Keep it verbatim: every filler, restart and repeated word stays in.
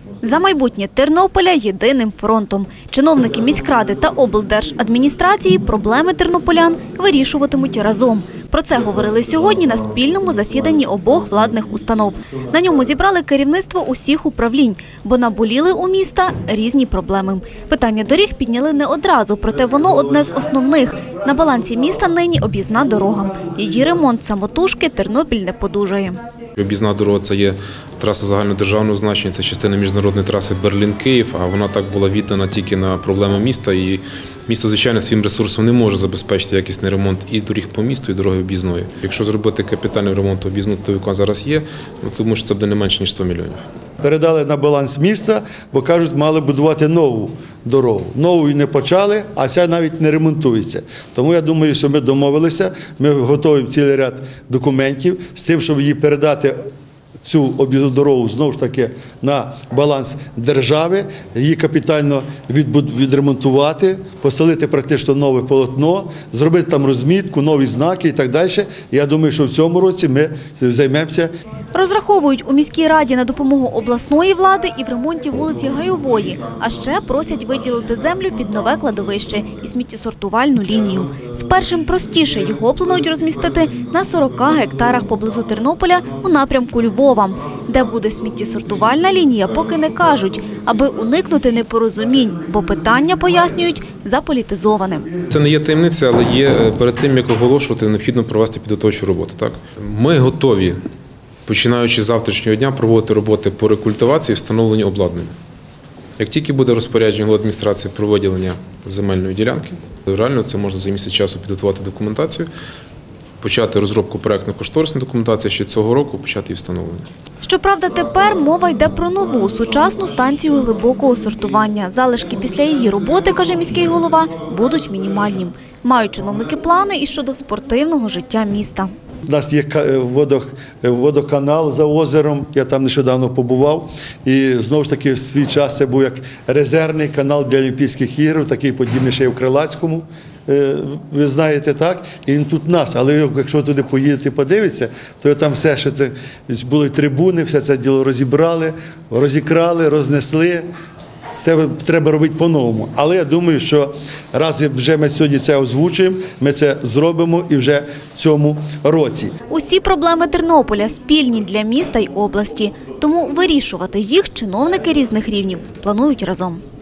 За майбутнє Тернополя єдиним фронтом. Чиновники міськради та облдержадміністрації проблеми тернополян вирішуватимуть разом. Про це говорили сьогодні на спільному засіданні обох владних установ. На ньому зібрали керівництво усіх управлінь, бо наболіли у міста різні проблеми. Питання доріг підняли не одразу, проте воно одне з основних. На балансі міста нині об'їзна дорога. Її ремонт самотужки Тернопіль не подужає. Об'їзна дорога – це є траса загальнодержавного значення, це частина міжнародної траси Берлін-Київ, а вона так була віддана тільки на проблеми міста. І місто, звичайно, своїм ресурсом не може забезпечити якісний ремонт і доріг по місту, і дороги об'їзної. Якщо зробити капітальний ремонт об'їзну, то яка зараз є, ну, тому що це буде не менше, ніж сто мільйонів. Передали на баланс міста, бо, кажуть, мали будувати нову дорогу. Нову і не почали, а ця навіть не ремонтується. Тому я думаю, що ми домовилися, ми готові цілий ряд документів з тим, щоб її передати цю об'їзну дорогу знову ж таки на баланс держави, її капітально відремонтувати, постелити практично нове полотно, зробити там розмітку, нові знаки і так далі. Я думаю, що в цьому році ми займемося. Розраховують у міській раді на допомогу обласної влади і в ремонті вулиці Гайової. А ще просять виділити землю під нове кладовище і сміттєсортувальну лінію. З першим простіше, його планують розмістити на сорока гектарах поблизу Тернополя у напрямку Львова. Де буде сміттєсортувальна лінія, поки не кажуть, аби уникнути непорозумінь, бо питання, пояснюють, заполітизоване. Це не є таємниця, але є перед тим, як оголошувати, необхідно провести підготовчу роботу. Так? Ми готові, починаючи з завтрашнього дня, проводити роботи по рекультивації і встановленню обладнання. Як тільки буде розпорядження голови адміністрації про виділення земельної ділянки, реально це можна за місяць часу підготувати документацію, почати розробку проєктно-кошторисної документації, ще цього року почати її встановлення. Щоправда, тепер мова йде про нову, сучасну станцію глибокого сортування. Залишки після її роботи, каже міський голова, будуть мінімальні. Мають чиновники плани і щодо спортивного життя міста. У нас є водоканал за озером, я там нещодавно побував. І знову ж таки в свій час це був як резервний канал для Олімпійських ігор, такий подібний ще й в Крилацькому, ви знаєте, так? І він тут у нас, але якщо туди поїдете і подивитися, то там все, що це були трибуни, все це діло розібрали, розікрали, рознесли. Це треба робити по-новому. Але я думаю, що раз вже ми сьогодні це озвучуємо, ми це зробимо і вже в цьому році. Усі проблеми Тернополя спільні для міста й області. Тому вирішувати їх чиновники різних рівнів планують разом.